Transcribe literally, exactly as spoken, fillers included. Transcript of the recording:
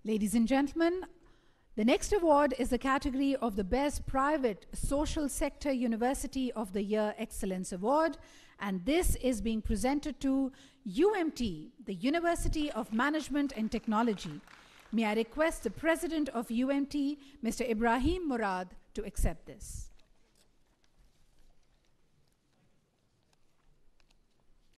Ladies and gentlemen, the next award is the category of the Best Private Social Sector University of the Year Excellence Award, and this is being presented to U M T, the University of Management and Technology. May I request the President of U M T, Mister Ibrahim Murad, to accept this.